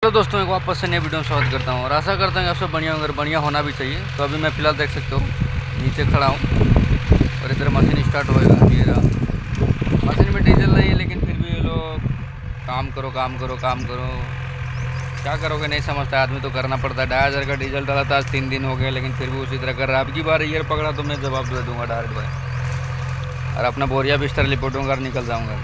Hello दोस्तों, एक वापस से नए वीडियो में स्वागत करता हूँ और आशा करता हूँ आप सब बढ़िया होंगे। बढ़िया होना भी चाहिए। तो अभी मैं फ़िलहाल देख सकते हो नीचे खड़ा हूँ और इधर मशीन स्टार्ट होएगा। ये रहा, मशीन में डीजल नहीं है लेकिन फिर भी ये लोग काम करो काम करो काम करो, क्या करोगे नहीं समझता आदमी, तो करना पड़ता है। 2500 का डीजल डाला था, आज 3 दिन हो गए लेकिन फिर भी उसी तरह कर रहा है। अब की बार ईयर पकड़ा तो मैं जवाब दे दूँगा डायरेक्ट भाई, और अपना बोरिया बिस्तर लिपटूँगा और निकल जाऊँगा।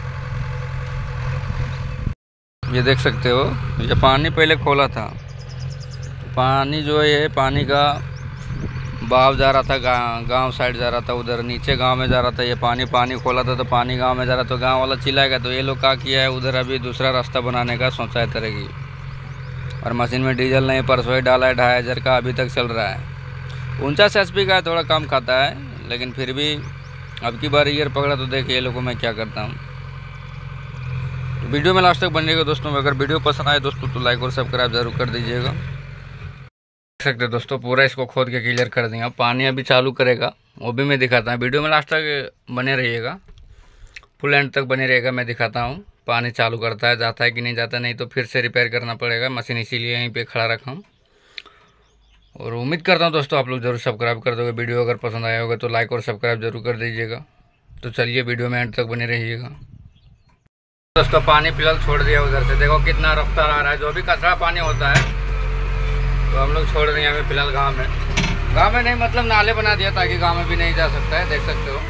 ये देख सकते हो, ये पानी पहले खोला था। पानी जो है ये पानी का बहाव जा रहा था, गांव साइड जा रहा था, उधर नीचे गांव में जा रहा था। ये पानी खोला था तो पानी गांव में जा रहा था, तो गांव वाला चिल्लाएगा। तो ये लोग क्या किया है, उधर अभी दूसरा रास्ता बनाने का सोचा है तरह की। और मशीन में डीजल नहीं, परसों ही डाला है 2500 का, अभी तक चल रहा है। 49 HP का है, थोड़ा कम खाता है लेकिन फिर भी अब की बार ईयर पकड़ा तो देखिए ये लोगों मैं क्या करता हूँ। वीडियो में लास्ट तक बनिएगा दोस्तों। अगर वीडियो पसंद आए दोस्तों तो लाइक और सब्सक्राइब जरूर कर दीजिएगा। देख सकते हैं दोस्तों, पूरा इसको खोद के क्लियर कर देंगे। पानी अभी चालू करेगा, वो भी मैं दिखाता हूँ। वीडियो में लास्ट तक बने रहिएगा, फुल एंड तक बने रहेगा। मैं दिखाता हूँ पानी चालू करता है, जाता है कि नहीं जाता, नहीं तो फिर से रिपेयर करना पड़ेगा मशीन, इसीलिए यहीं पर खड़ा रखा हूँ। और उम्मीद करता हूँ दोस्तों आप लोग जरूर सब्सक्राइब कर दोगे। वीडियो अगर पसंद आया होगा तो लाइक और सब्सक्राइब जरूर कर दीजिएगा। तो चलिए वीडियो में एंड तक बने रहिएगा। दोस्तों पानी फिलहाल छोड़ दिया उधर से, देखो कितना रफ्तार आ रहा है। जो भी कचरा पानी होता है तो हम लोग छोड़ दिए अभी फिलहाल गांव में नहीं, मतलब नाले बना दिया ताकि गांव में भी नहीं जा सकता है, देख सकते हो।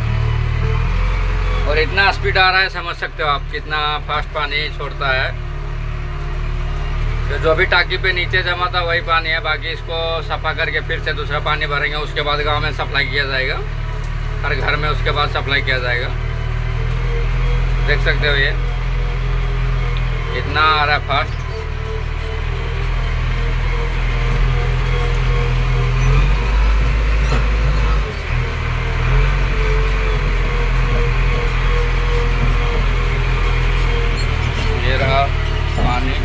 और इतना स्पीड आ रहा है, समझ सकते हो आप कितना फास्ट पानी छोड़ता है। तो जो भी टाकी पे नीचे जमा था वही पानी है, बाकी इसको सफा करके फिर से दूसरा पानी भरेंगे, उसके बाद गाँव में सप्लाई किया जाएगा, हर घर में उसके बाद सप्लाई किया जाएगा। देख सकते हो ये कितना आ रहा है फास्ट। ये रहा पानी।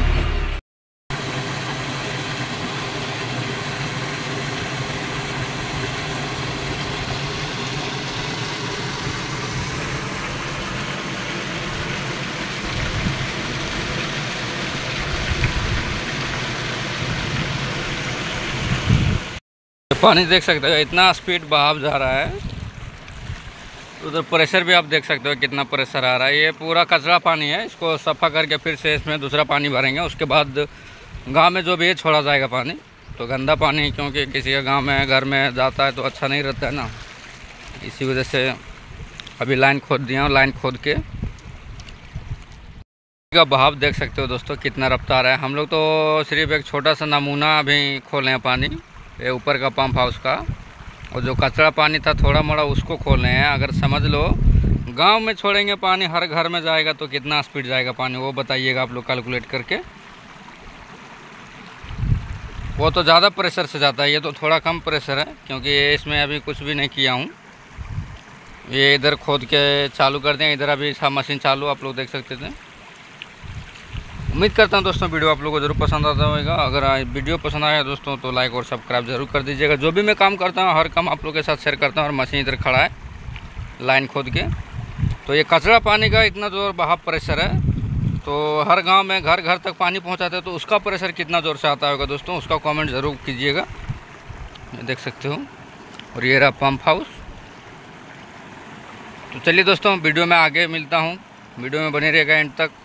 पानी देख सकते हो इतना स्पीड बहाव जा रहा है। उधर प्रेशर भी आप देख सकते हो कितना प्रेशर आ रहा है। ये पूरा कचरा पानी है, इसको सफ़ा करके फिर से इसमें दूसरा पानी भरेंगे, उसके बाद गांव में जो भी है छोड़ा जाएगा पानी। तो गंदा पानी क्योंकि किसी के गांव में घर में जाता है तो अच्छा नहीं रहता है ना, इसी वजह से अभी लाइन खोद दिया हूँ। लाइन खोद के का बहाव देख सकते हो दोस्तों कितना रफ्तार है। हम लोग तो सिर्फ एक छोटा सा नमूना अभी खोले हैं पानी, ये ऊपर का पंप हाउस का, और जो कचरा पानी था थोड़ा मोड़ा उसको खोल रहे हैं। अगर समझ लो गांव में छोड़ेंगे पानी, हर घर में जाएगा तो कितना स्पीड जाएगा पानी, वो बताइएगा आप लोग कैलकुलेट करके। वो तो ज़्यादा प्रेशर से जाता है, ये तो थोड़ा कम प्रेशर है क्योंकि इसमें अभी कुछ भी नहीं किया हूँ। ये इधर खोद के चालू कर दें, इधर अभी मशीन चालू आप लोग देख सकते थे। उम्मीद करता हूं दोस्तों वीडियो आप लोगों को जरूर पसंद आता होगा। अगर वीडियो पसंद आया दोस्तों तो लाइक और सब्सक्राइब जरूर कर दीजिएगा। जो भी मैं काम करता हूं हर काम आप लोगों के साथ शेयर करता हूं। और मशीन इधर खड़ा है लाइन खोद के, तो ये कचरा पानी का इतना जोर बहाव प्रेशर है, तो हर गांव में घर घर तक पानी पहुंचाते हैं, तो उसका प्रेशर कितना ज़ोर से आता होगा दोस्तों, उसका कॉमेंट ज़रूर कीजिएगा। देख सकते हो। और ये रहा पंप हाउस। तो चलिए दोस्तों वीडियो में आगे मिलता हूँ, वीडियो में बने रहेगा एंड तक।